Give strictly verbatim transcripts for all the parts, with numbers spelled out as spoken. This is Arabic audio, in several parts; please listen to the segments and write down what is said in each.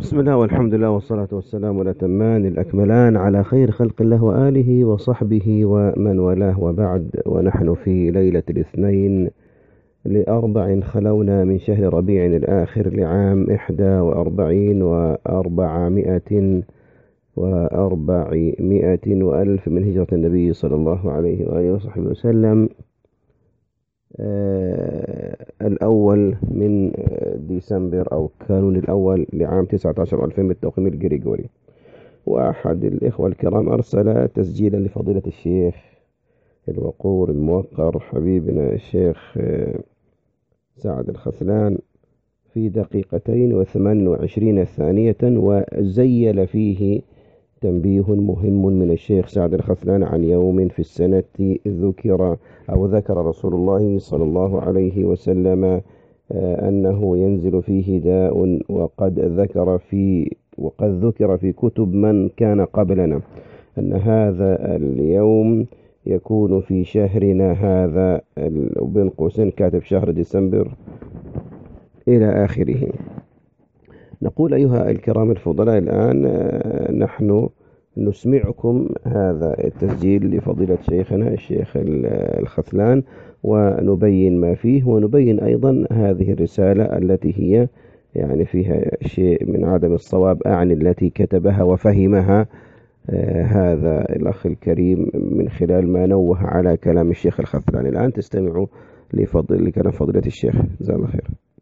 بسم الله والحمد لله والصلاة والسلام الأتمان الأكملان على خير خلق الله وآله وصحبه ومن والاه، وبعد. ونحن في ليلة الاثنين لأربع خلونا من شهر ربيع الآخر لعام إحدى وأربعين وأربعمائة وأربعمائة وألف من هجرة النبي صلى الله عليه وآله وصحبه وسلم، آه الأول من ديسمبر أو كانون الأول لعام تسعة عشر ألفين بالتقويم الجريجوري. وأحد الإخوة الكرام أرسل تسجيلا لفضيلة الشيخ الوقور الموقر حبيبنا الشيخ آه سعد الخثلان في دقيقتين وثمان وعشرين ثانية، وزيل فيه تنبيه مهم من الشيخ سعد الخثلان عن يوم في السنة ذكر أو ذكر رسول الله صلى الله عليه وسلم أنه ينزل فيه داء، وقد ذكر في وقد ذكر في كتب من كان قبلنا أن هذا اليوم يكون في شهرنا هذا، بين قوسين كاتب شهر ديسمبر إلى آخره. نقول أيها الكرام الفضلاء، الآن نحن نسمعكم هذا التسجيل لفضيلة شيخنا الشيخ الخثلان، ونبين ما فيه، ونبين أيضا هذه الرسالة التي هي يعني فيها شيء من عدم الصواب، أعني التي كتبها وفهمها آه هذا الأخ الكريم من خلال ما نوه على كلام الشيخ الخثلان. الآن تستمعوا لفضل لكلام فضيلة الشيخ، جزاه الله خير.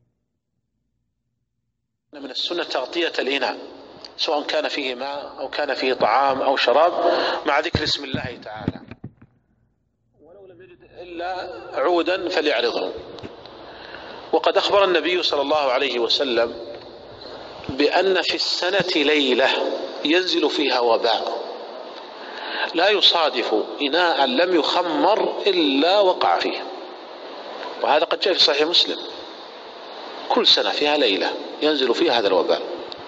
من السنة تغطية الإناء سواء كان فيه ماء أو كان فيه طعام أو شراب مع ذكر اسم الله تعالى، ولو لم يجد إلا عودا فليعرضه. وقد أخبر النبي صلى الله عليه وسلم بأن في السنة ليلة ينزل فيها وباء لا يصادف إناء لم يخمر إلا وقع فيه، وهذا قد جاء في صحيح مسلم. كل سنة فيها ليلة ينزل فيها هذا الوباء.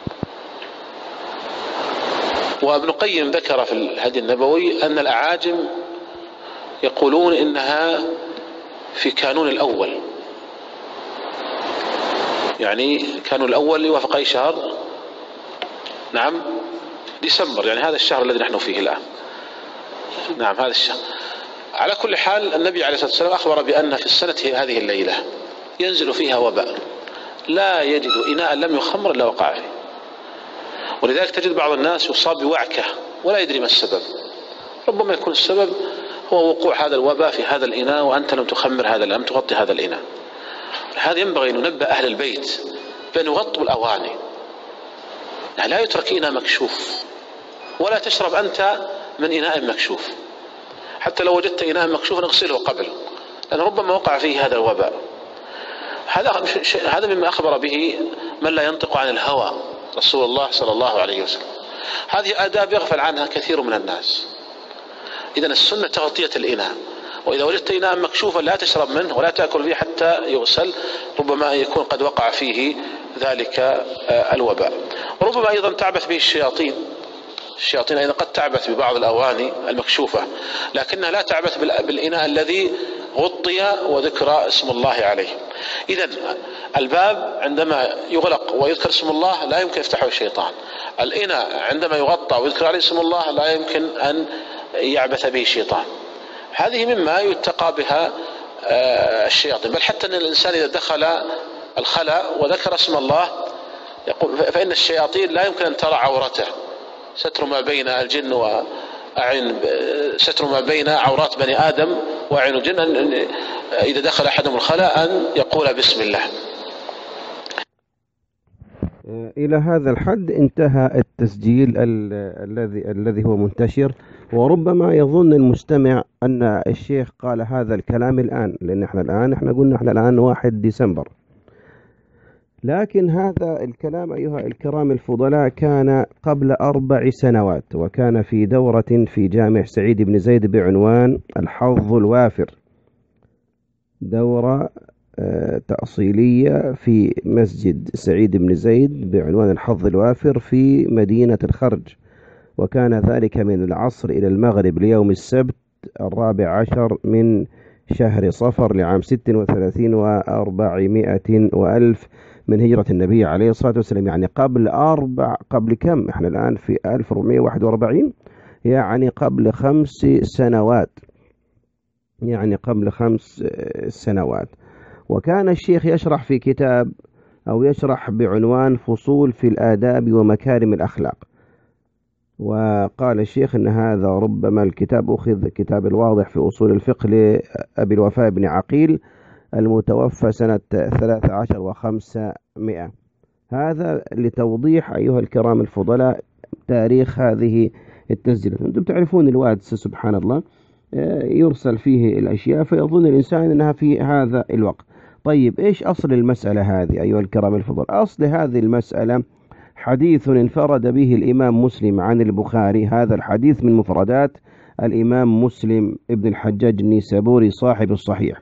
وابن القيم ذكر في الهدي النبوي أن الأعاجم يقولون إنها في كانون الأول، يعني كانون الأول يوافق أي شهر؟ نعم، ديسمبر، يعني هذا الشهر الذي نحن فيه الآن. نعم، هذا الشهر. على كل حال النبي عليه الصلاة والسلام أخبر بأن في السنة هذه الليلة ينزل فيها وباء لا يجد إناء لم يخمر إلا وقع فيه. ولذلك تجد بعض الناس يصاب بوعكة ولا يدري ما السبب. ربما يكون السبب هو وقوع هذا الوباء في هذا الإناء وأنت لم تخمر هذا، لم تغطي هذا الإناء. هذا ينبغي أن ننبه أهل البيت بأن يغطوا الأواني، يعني لا يترك إناء مكشوف، ولا تشرب أنت من إناء مكشوف. حتى لو وجدت إناء مكشوف نغسله قبل، لأن ربما وقع فيه هذا الوباء. هذا هذا مما أخبر به من لا ينطق عن الهوى رسول الله صلى الله عليه وسلم. هذه آداب يغفل عنها كثير من الناس. إذن السنة تغطية الإناء، وإذا وجدت إناء مكشوفا لا تشرب منه ولا تأكل فيه حتى يغسل، ربما يكون قد وقع فيه ذلك الوباء. وربما أيضا تعبث به الشياطين. الشياطين أيضا قد تعبث ببعض الأواني المكشوفة، لكنها لا تعبث بالإناء الذي غطي وذكر اسم الله عليه. إذن الباب عندما يغلق ويذكر اسم الله لا يمكن يفتحه الشيطان. الإناء عندما يغطى ويذكر عليه اسم الله لا يمكن أن يعبث به الشيطان. هذه مما يتقى بها الشياطين. بل حتى أن الإنسان إذا دخل الخلاء وذكر اسم الله يقول فإن الشياطين لا يمكن أن ترى عورته. ستر ما بين الجن وأعين ستر ما بين عورات بني آدم وأعين الجن، إذا دخل أحدهم الخلاء أن يقول بسم الله. إلى هذا الحد انتهى التسجيل الذي الذي هو منتشر، وربما يظن المستمع أن الشيخ قال هذا الكلام الآن، لأن احنا الآن احنا قلنا احنا الآن واحد ديسمبر، لكن هذا الكلام أيها الكرام الفضلاء كان قبل أربع سنوات، وكان في دورة في جامع سعيد بن زيد بعنوان الحظ الوافر، دورة تأصيلية في مسجد سعيد بن زيد بعنوان الحظ الوافر في مدينة الخرج. وكان ذلك من العصر إلى المغرب ليوم السبت الرابع عشر من شهر صفر لعام ست وثلاثين وأربعمائة وألف من هجرة النبي عليه الصلاة والسلام، يعني قبل أربع قبل كم؟ إحنا الآن في ألف وأربعمائة وواحد وأربعين، يعني قبل خمس سنوات يعني قبل خمس سنوات. وكان الشيخ يشرح في كتاب أو يشرح بعنوان فصول في الآداب ومكارم الأخلاق. وقال الشيخ إن هذا ربما الكتاب أخذ كتاب الواضح في أصول الفقه لأبي الوفاء بن عقيل المتوفى سنة ثلاثة عشر وخمسمائة. هذا لتوضيح أيها الكرام الفضلاء تاريخ هذه التسجيلات. أنتم تعرفون الواتس سبحان الله يرسل فيه الأشياء فيظن الإنسان أنها في هذا الوقت. طيب إيش أصل المسألة هذه أيها الكرام الفضلاء؟ أصل هذه المسألة حديث انفرد به الإمام مسلم عن البخاري. هذا الحديث من مفردات الإمام مسلم ابن الحجاج النيسابوري صاحب الصحيح.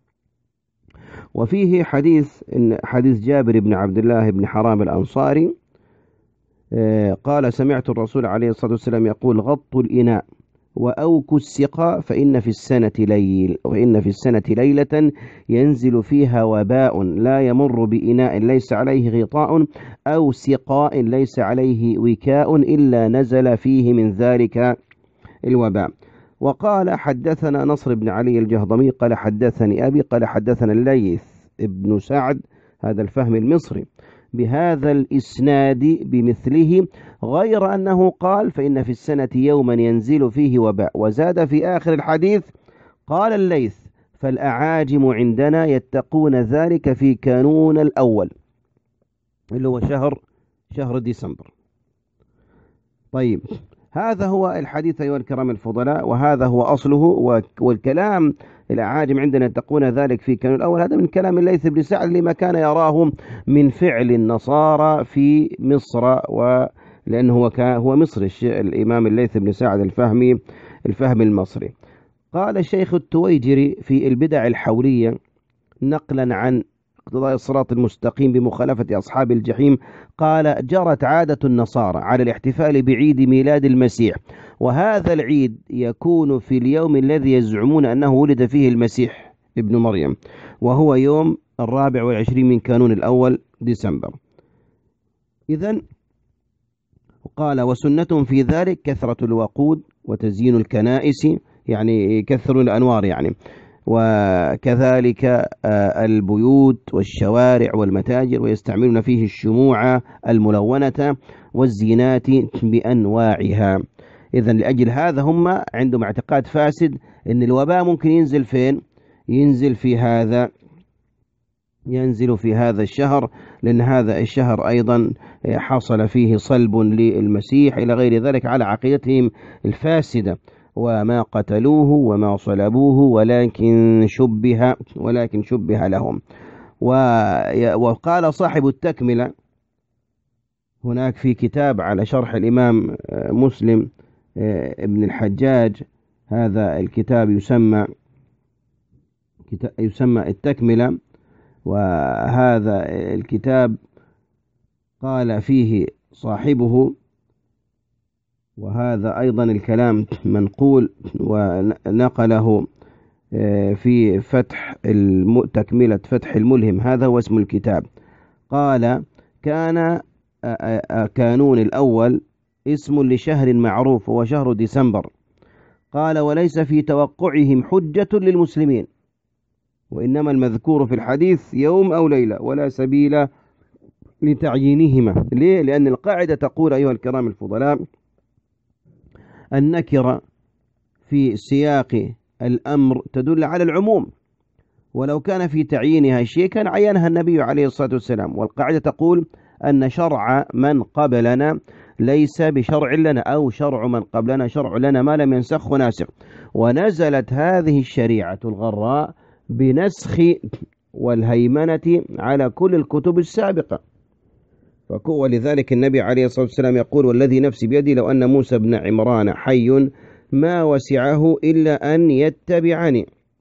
وفيه حديث إن حديث جابر بن عبد الله بن حرام الأنصاري قال سمعت الرسول عليه الصلاة والسلام يقول غطوا الإناء وأوكوا السقاء فإن في السنة ليل وإن في السنة ليلة ينزل فيها وباء لا يمر بإناء ليس عليه غطاء أو سقاء ليس عليه وكاء إلا نزل فيه من ذلك الوباء. وقال حدثنا نصر بن علي الجهضمي قال حدثني أبي قال حدثنا الليث ابن سعد هذا الفهم المصري بهذا الإسناد بمثله، غير أنه قال فإن في السنة يوما ينزل فيه وباء. وزاد في آخر الحديث قال الليث فالأعاجم عندنا يتقون ذلك في كانون الأول اللي هو شهر شهر ديسمبر. طيب هذا هو الحديث أيها الكرام الفضلاء، وهذا هو أصله. والكلام الأعاجم عندنا يتقون ذلك في كانون الأول هذا من كلام الليث بن سعد لما كان يراه من فعل النصارى في مصر، ولأنه هو هو مصري الإمام الليث بن سعد الفهمي الفهم المصري. قال الشيخ التويجري في البدع الحولية نقلا عن اقتضاء الصراط المستقيم بمخالفة أصحاب الجحيم قال جرت عادة النصارى على الاحتفال بعيد ميلاد المسيح، وهذا العيد يكون في اليوم الذي يزعمون أنه ولد فيه المسيح ابن مريم، وهو يوم الرابع والعشرين من كانون الأول ديسمبر. إذن قال وسنة في ذلك كثرة الوقود وتزيين الكنائس، يعني كثروا الأنوار يعني، وكذلك البيوت والشوارع والمتاجر، ويستعملون فيه الشموع الملونة والزينات بأنواعها. إذن لأجل هذا هم عندهم اعتقاد فاسد أن الوباء ممكن ينزل فين؟ ينزل في هذا ينزل في هذا الشهر، لأن هذا الشهر أيضا حصل فيه صلب للمسيح إلى غير ذلك على عقيدتهم الفاسدة. وما قتلوه وما صلبوه ولكن شبه ولكن شبه لهم. وقال صاحب التكملة هناك في كتاب على شرح الإمام مسلم ابن الحجاج، هذا الكتاب يسمى يسمى التكملة، وهذا الكتاب قال فيه صاحبه، وهذا أيضا الكلام منقول ونقله في فتح تكملة فتح الملهم، هذا هو اسم الكتاب. قال كان كانون الأول اسم لشهر معروف هو شهر ديسمبر. قال وليس في توقعهم حجة للمسلمين، وإنما المذكور في الحديث يوم أو ليلة ولا سبيل لتعيينهما. ليه؟ لأن القاعدة تقول أيها الكرام الفضلاء النكرة في سياق الأمر تدل على العموم، ولو كان في تعيينها شيء كان عينها النبي عليه الصلاة والسلام. والقاعدة تقول أن شرع من قبلنا ليس بشرع لنا، أو شرع من قبلنا شرع لنا ما لم ينسخ ناسخ. ونزلت هذه الشريعة الغراء بنسخ والهيمنة على كل الكتب السابقة. ولذلك النبي عليه الصلاة والسلام يقول والذي نفسي بيدي لو أن موسى بن عمران حي ما وسعه إلا أن يتبعني.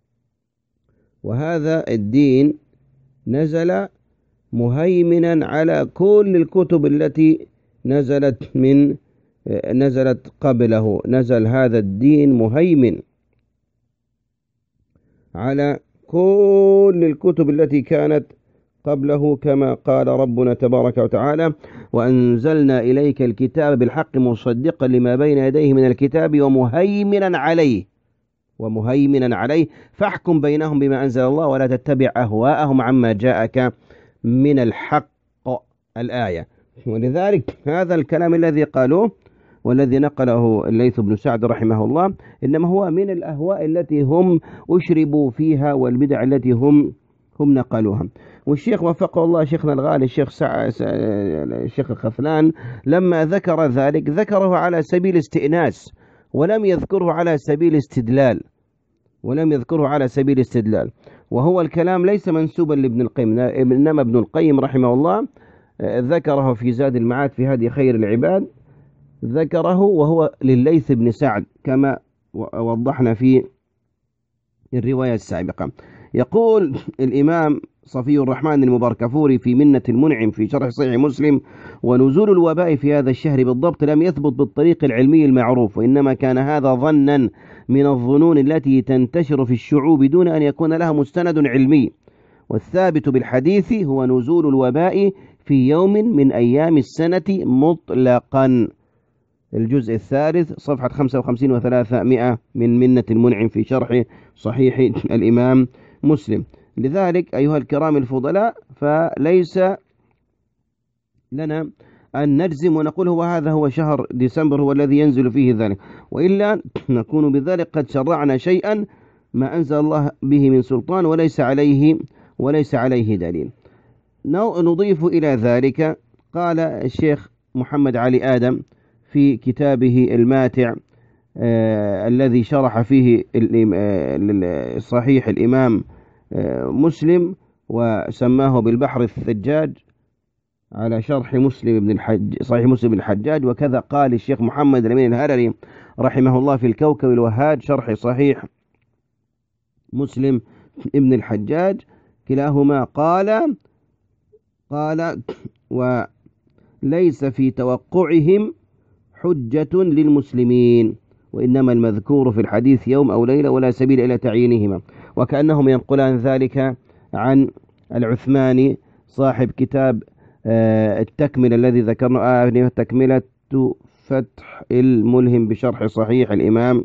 وهذا الدين نزل مهيمنا على كل الكتب التي نزلت من نزلت قبله، نزل هذا الدين مهيمن على كل الكتب التي كانت قبله كما قال ربنا تبارك وتعالى: وأنزلنا إليك الكتاب بالحق مصدقا لما بين يديه من الكتاب ومهيمنا عليه ومهيمنا عليه فاحكم بينهم بما أنزل الله ولا تتبع أهواءهم عما جاءك من الحق. الآية. ولذلك هذا الكلام الذي قالوه والذي نقله الليث بن سعد رحمه الله إنما هو من الأهواء التي هم أشربوا فيها والبدع التي هم هم نقلوها. والشيخ وفقه الله شيخنا الغالي الشيخ سع... الشيخ الخفلان لما ذكر ذلك ذكره على سبيل استئناس ولم يذكره على سبيل استدلال ولم يذكره على سبيل استدلال وهو الكلام ليس منسوبا لابن القيم، إنما ابن القيم رحمه الله ذكره في زاد المعاد في هدي خير العباد، ذكره وهو لليث بن سعد كما وضحنا في الرواية السابقة. يقول الإمام صفي الرحمن المباركفوري في منة المنعم في شرح صحيح مسلم: ونزول الوباء في هذا الشهر بالضبط لم يثبت بالطريق العلمي المعروف، وإنما كان هذا ظنا من الظنون التي تنتشر في الشعوب دون أن يكون لها مستند علمي، والثابت بالحديث هو نزول الوباء في يوم من أيام السنة مطلقا. الجزء الثالث صفحة خمسة وخمسين وثلاثمائة من منة المنعم في شرح صحيح الإمام مسلم. لذلك أيها الكرام الفضلاء فليس لنا أن نجزم ونقول هو هذا هو شهر ديسمبر هو الذي ينزل فيه ذلك، وإلا نكون بذلك قد شرعنا شيئا ما أنزل الله به من سلطان وليس عليه وليس عليه دليل. نضيف إلى ذلك قال الشيخ محمد علي آدم في كتابه الماتع آه الذي شرح فيه آه صحيح الإمام آه مسلم وسماه بالبحر الثجاج على شرح مسلم بن الحج صحيح مسلم بن الحجاج، وكذا قال الشيخ محمد الأمين الهرري رحمه الله في الكوكب الوهاج شرح صحيح مسلم ابن الحجاج، كلاهما قال قال وليس في توقعهم حجة للمسلمين، وإنما المذكور في الحديث يوم أو ليلة ولا سبيل إلى تعيينهما، وكأنهم ينقلان ذلك عن العثماني صاحب كتاب التكملة الذي ذكرنا تكملة فتح الملهم بشرح صحيح الإمام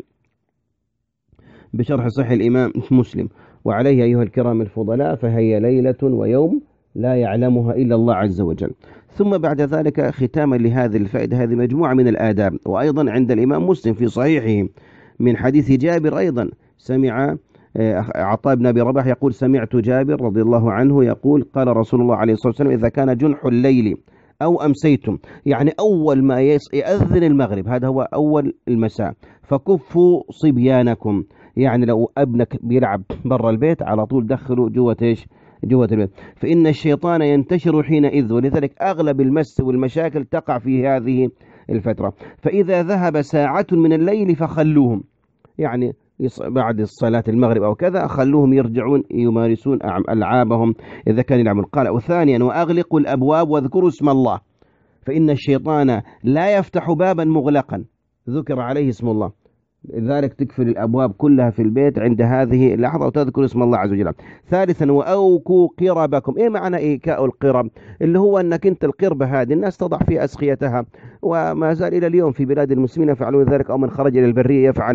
بشرح صحيح الإمام مسلم. وعليه أيها الكرام الفضلاء فهي ليلة ويوم لا يعلمها إلا الله عز وجل. ثم بعد ذلك ختاما لهذه الفائدة هذه مجموعة من الآداب، وأيضا عند الإمام مسلم في صحيحه من حديث جابر أيضا سمع عطاء بن أبي رباح يقول: سمعت جابر رضي الله عنه يقول: قال رسول الله عليه الصلاة والسلام: إذا كان جنح الليل أو أمسيتم، يعني أول ما يأذن المغرب هذا هو أول المساء، فكفوا صبيانكم، يعني لو ابنك بيلعب برا البيت على طول دخلوا جوة ايش جوة البيت، فإن الشيطان ينتشر حينئذ، ولذلك أغلب المس والمشاكل تقع في هذه الفترة. فإذا ذهب ساعة من الليل فخلوهم، يعني بعد الصلاة المغرب أو كذا خلوهم يرجعون يمارسون ألعابهم إذا كان يلعبون. قال: وثانيا وأغلقوا الأبواب واذكروا اسم الله، فإن الشيطان لا يفتح بابا مغلقا ذكر عليه اسم الله، لذلك تكفل الأبواب كلها في البيت عند هذه اللحظة وتذكر اسم الله عز وجل. ثالثا وأوكوا قربكم. إيه معنى إيكاء القرب؟ اللي هو أنك أنت القربة هذه الناس تضع في أسقيتها، وما زال إلى اليوم في بلاد المسلمين يفعلون ذلك، أو من خرج إلى البرية يفعل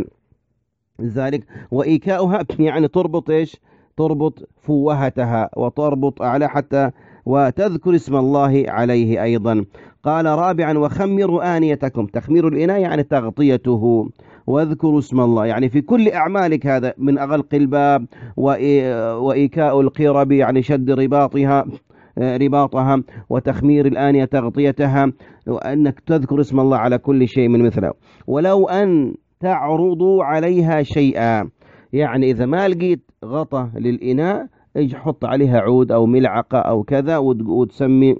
ذلك. وإيكاؤها يعني تربط إيش تربط فوهتها وتربط أعلى حتى وتذكر اسم الله عليه أيضا. قال: رابعا وخمروا آنيتكم. تخمير الإناء يعني تغطيته، واذكروا اسم الله يعني في كل أعمالك، هذا من أغلق الباب وإيكاء القرب يعني شد رباطها رباطها وتخمير الآنية تغطيتها، وأنك تذكر اسم الله على كل شيء من مثله. ولو أن تعرضوا عليها شيئا، يعني إذا ما لقيت غطى للإناء اجي حط عليها عود أو ملعقة أو كذا وتسمي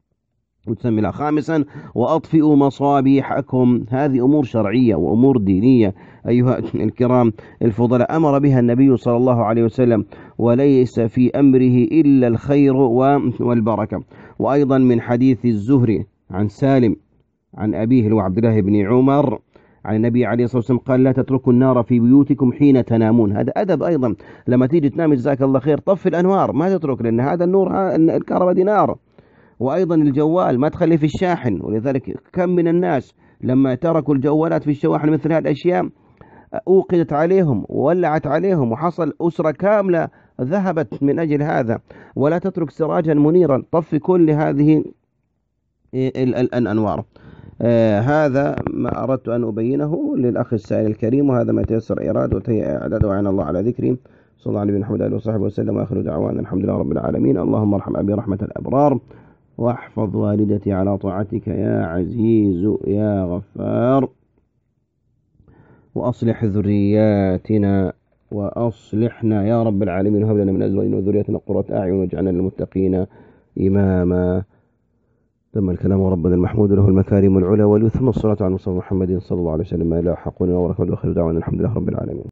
وتسمي لها. خامسا وأطفئوا مصابيحكم. هذه أمور شرعية وأمور دينية أيها الكرام الفضلاء، أمر بها النبي صلى الله عليه وسلم، وليس في أمره إلا الخير والبركة. وأيضا من حديث الزهري عن سالم عن أبيه وعبد الله بن عمر عن النبي عليه الصلاة والسلام قال لا تتركوا النار في بيوتكم حين تنامون. هذا أدب أيضا، لما تيجي تنام جزاك الله خير طفي الأنوار، ما تترك، لأن هذا النور الكهرباء دي نار. وأيضا الجوال ما تخليه في الشاحن، ولذلك كم من الناس لما تركوا الجوالات في الشواحن مثل هذه الأشياء أوقدت عليهم وولعت عليهم، وحصل أسرة كاملة ذهبت من أجل هذا. ولا تترك سراجا منيرا، طفي كل هذه الأنوار. آه هذا ما أردت أن أبينه للأخ السائل الكريم، وهذا ما تيسر إرادة وتهيئ إعداد، وعين الله على ذكري. صلى الله عليه محمد آله وصحبه وسلم، وآخر دعوانا الحمد لله رب العالمين. اللهم ارحم أبي رحمة الأبرار، واحفظ والدتي على طاعتك يا عزيز يا غفار، وأصلح ذرياتنا وأصلحنا يا رب العالمين، وهب لنا من أزواجنا وذرياتنا قرة أعين واجعلنا للمتقين إماما. تم الكلام، ربنا المحمود له المكارم العلا واليثم، الصلاة على المصطفى محمد صلى الله عليه وسلم. لا حقنا ورحمة الله، وخير دعوانا الحمد لله رب العالمين.